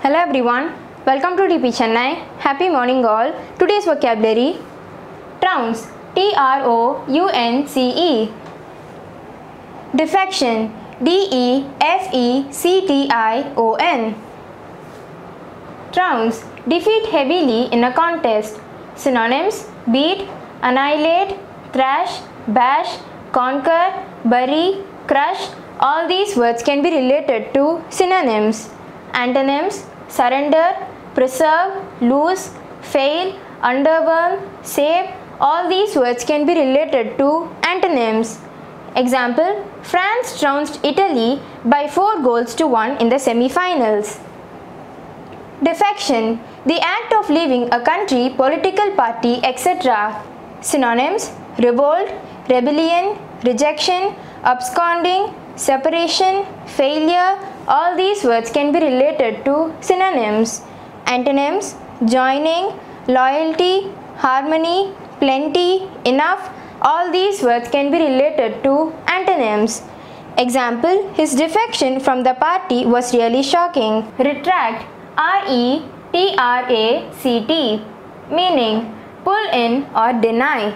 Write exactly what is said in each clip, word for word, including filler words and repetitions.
Hello everyone, welcome to T P Chennai. Happy morning all. Today's vocabulary: trounce, T R O U N C E. Defection, D E F E C T I O N. Trounce, defeat heavily in a contest. Synonyms: beat, annihilate, thrash, bash, conquer, bury, crush. All these words can be related to synonyms. Antonyms: surrender, preserve, lose, fail, underwhelm, save. All these words can be related to antonyms. Example: France trounced Italy by four goals to one in the semi-finals. Defection, the act of leaving a country, political party, et cetera. Synonyms: revolt, rebellion, rejection, absconding, separation, failure. All these words can be related to synonyms. Antonyms: joining, loyalty, harmony, plenty, enough. All these words can be related to antonyms. Example: his defection from the party was really shocking. Retract, R E T R A C T. Meaning: pull in or deny.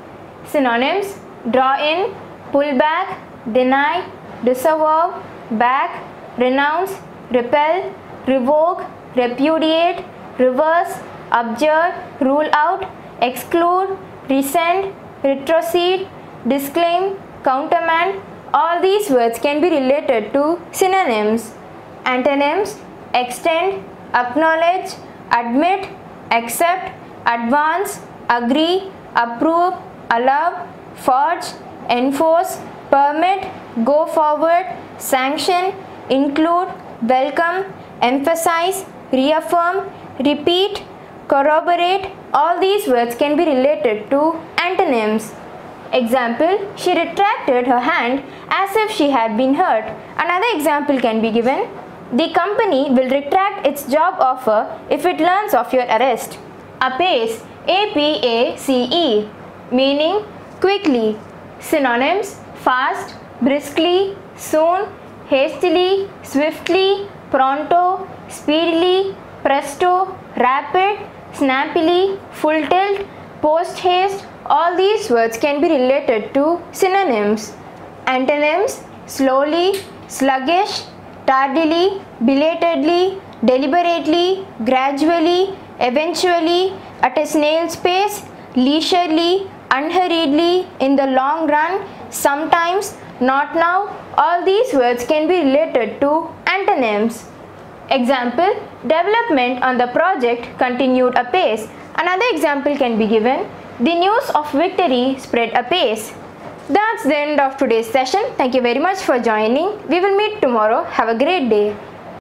Synonyms: draw in, pull back, deny, disavow, back, renounce, repel, revoke, repudiate, reverse, abjure, rule out, exclude, rescind, retrocede, disclaim, countermand. All these words can be related to synonyms. Antonyms: extend, acknowledge, admit, accept, advance, agree, approve, allow, forge, enforce, permit, go forward, sanction, include, welcome, emphasize, reaffirm, repeat, corroborate. All these words can be related to antonyms. Example: she retracted her hand as if she had been hurt. Another example can be given: the company will retract its job offer if it learns of your arrest. Apace, A P A C E. Meaning: quickly. Synonyms: fast, briskly, soon, hastily, swiftly, pronto, speedily, presto, rapid, snappily, full tilt, post haste. All these words can be related to synonyms. Antonyms: slowly, sluggish, tardily, belatedly, deliberately, gradually, eventually, at a snail's pace, leisurely, unhurriedly, in the long run, sometimes, not now. All these words can be related to antonyms. Example: development on the project continued apace. Another example can be given: the news of victory spread apace. That's the end of today's session. Thank you very much for joining. We will meet tomorrow. Have a great day.